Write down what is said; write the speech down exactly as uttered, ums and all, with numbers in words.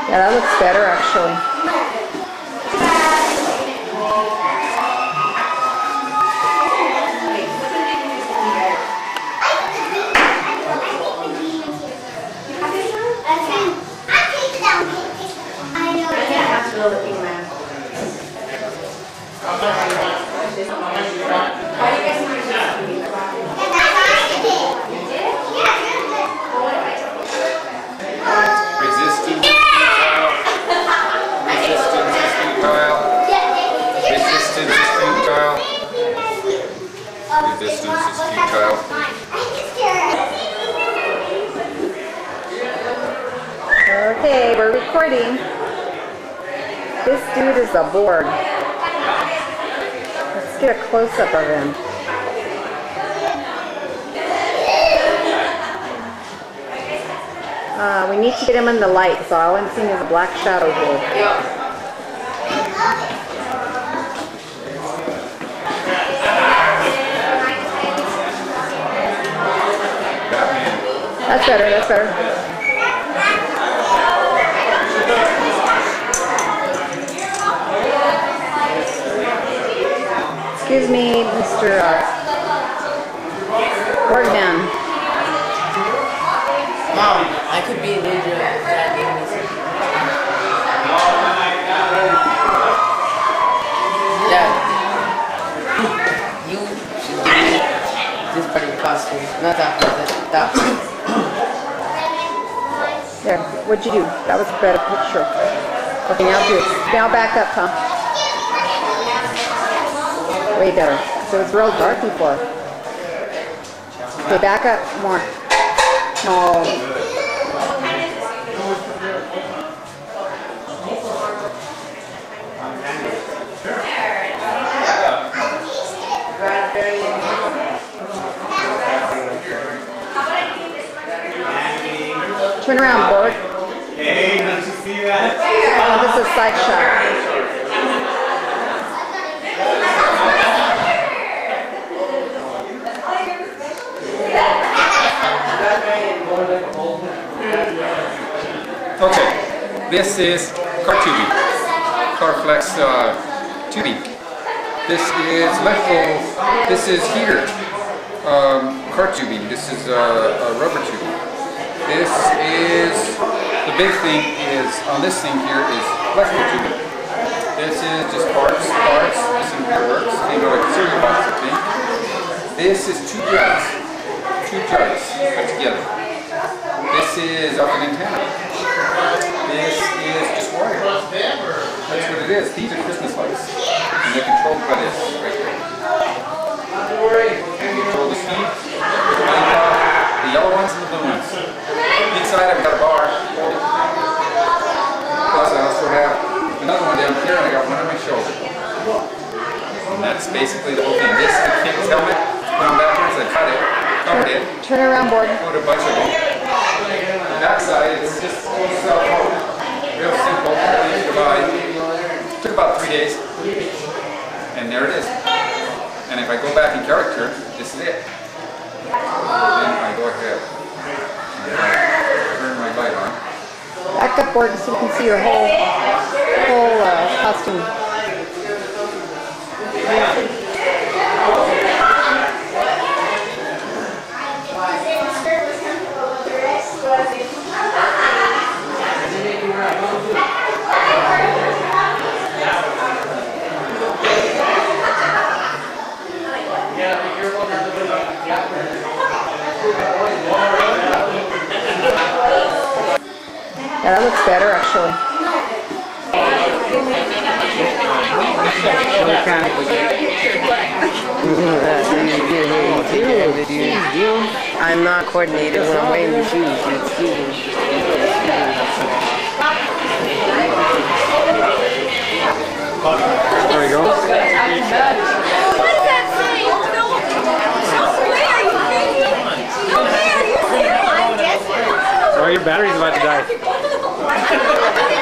Yeah, that looks better actually. Resistance is futile. Resistance is futile. Resistance is futile. Resistance is futile. Okay, we're recording. This dude is a Borg. Let's get a close-up of him. Uh, we need to get him in the light, so all I'm seeing is a black shadow here. That's better, that's better. Excuse me, Mister Uh, Borgman. Mom, I could be a ninja if Dad gave me some. Dad, you should give me this part of your costume. Not that part, that, that part. There, what'd you do? That was a better picture. Okay, now do it. Now back up, Tom. Way better. So it's real dark before. Okay, back up more. Oh. Turn around, Borg. Hey, did you see that? Oh, this is a side shot. Okay, this is car tubing, Carflex uh, tubing. This is electrical, this is heater, um, car tubing, this is uh, uh, rubber tubing. This is, the big thing is, on this thing here is electrical tubing. This is just parts, parts, this thing here works, you know, like a cereal box I think. This is two jugs, two jugs put together. This is up an antenna. This is just wire. That's what it is. These are Christmas lights. And they're controlled by this right here. You control the speed, the yellow ones and the blue ones. Inside I've got a bar. Plus I also have another one down here and I got one on my shoulder. And that's basically the whole thing. This is the kid's helmet. Put on backwards, I cut it, covered it. Turn around, Borg. Put a bunch of them. The back side is just so real simple. It took about three days. And there it is. And if I go back in character, this is it. Then I go ahead. Turn my light on. Back up, Borg, so you can see your whole, whole uh, costume. Yeah, that looks better actually. I'm not coordinated when I'm wearing the shoes. Excuse me.